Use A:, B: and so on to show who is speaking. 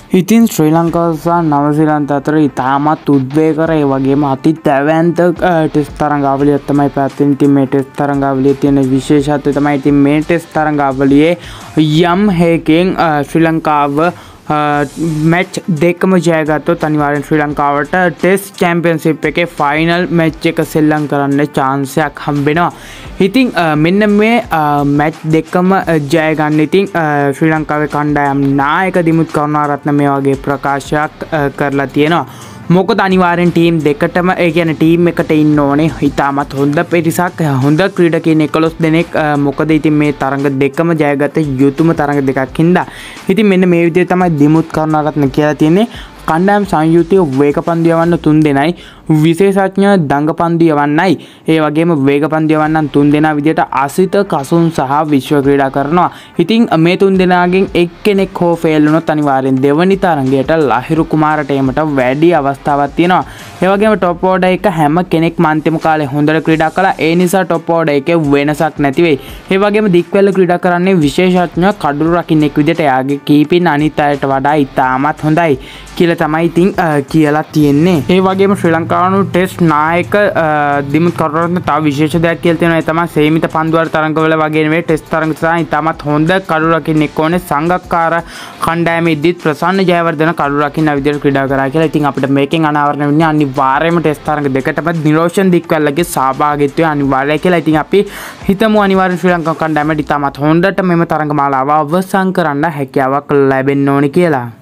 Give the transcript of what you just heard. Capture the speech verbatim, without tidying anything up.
A: ඉතින් ශ්‍රී ලංකාව සහ නවසීලන්ත අතර ඉතාමත් උද්වේගකර ඒ වගේම අති දැවැන්ත ටෙස්ට් තරඟාවලියක් තමයි පැවැත්වෙන්නේ. ඉතින් මේ ටෙස්ට් තරඟාවලියේ තියෙන විශේෂත්වය තමයි ඉතින් මේ ටෙස්ට් තරඟාවලියේ යම් හේකින් ශ්‍රී ලංකාව मैच දෙකම ජයගත්තොත් අනිවාර්යෙන් ශ්‍රී ලංකාවට ටෙස්ට් චැම්පියන්ෂිප් එකේ ෆයිනල් මැච් එක සෙල්ලම් කරන්න chance එකක් හම්බ වෙනවා. ඉතින් මෙන්න මේ මැච් දෙකම ජය ගන්න ඉතින් ශ්‍රී ලංකාවේ කණ්ඩායම් නායක දිමුත් කරුණාරත්න මේ වගේ ප්‍රකාශයක් කරලා තියෙනවා. මොකද අනිවාර්යෙන් ටීම් දෙකටම ඒ කියන්නේ ටීම් එකට ඉන්න ඕනේ ඉතාමත් හොඳ පිරිසක් හොඳ ක්‍රීඩකයන් එකොළොස් දෙනෙක්. මොකද ඉතින් මේ තරඟ දෙකම ජයගත යුතුම තරඟ දෙකක් හින්දා ඉතින් මෙන්න මේ විදිහට තමයි දිමුත් කරුණාරත්න කියලා තියෙන්නේ. කණ්ඩායම් සංයුතිය වේගපන්දු යවන්න තුන් දෙනයි විශේෂඥ දඟපන්දු යවන්නයි ඒ වගේම වේගපන්දු යවන්නන් තුන් දෙනා විදිහට අසිත කසුන් සහ විශ්ව ක්‍රීඩා කරනවා. ඉතින් මේ තුන් දෙනාගෙන් එක්කෙනෙක් හෝ ෆේල් වුණොත් අනිවාර්යෙන් දෙවනි තරඟයට ලහිරු කුමාර ටීමට වැඩි අවස්ථාවක් තියෙනවා. ඒ වගේම টොප් ඕඩර් එක හැම කෙනෙක්ම අන්තිම කාලේ හොඳට ක්‍රීඩා කළා. ඒ නිසා টොප් ඕඩර් එකේ වෙනසක් නැති වෙයි. ඒ වගේම දික්වැල්ල ක්‍රීඩා කරන්නේ විශේෂඥ කඩුළු රකින්නෙක් විදිහට එයාගේ කීපින් අනිත් අයට වඩා ඉතාමත් හොඳයි කියලා තමයි ඉතින් කියලා තියෙන්නේ. ඒ වගේම ශ්‍රී ලංකාවේ ටෙස්ට් නායක දිමුත් කරුණාරත්න තව විශේෂ දෙයක් කියලා තියෙනවා. ඒ තමයි සීමිත පන්දුවර තරඟවල වගේ නෙවෙයි ටෙස්ට් තරඟ සහ ඉතාමත් හොඳ කඩුළු රකින්නෙක් ඕනේ. සංගක්කාර කණ්ඩායමේ ඉදිත් ප්‍රසන්න ජයවර්ධන කඩුළු රකින්න විදිහට ක්‍රීඩා කරා කියලා. ඉතින් අපිට මේකෙන් අනාවරණය වෙන්නේ අනිවාර්යයෙන්ම ටෙස්ට් තරඟ දෙකටම නිරෝෂන් දික්වැල්ලගේ සහභාගීත්වය අනිවාර්යයි කියලා. ඉතින් අපි හිතමු අනිවාර්යෙන් ශ්‍රී ලංකාව කණ්ඩායමට ඉතාමත් හොඳට මෙම තරඟ මාලාව අවසන් කරන්න හැකියාවක් ලැබෙන්න ඕනේ කියලා.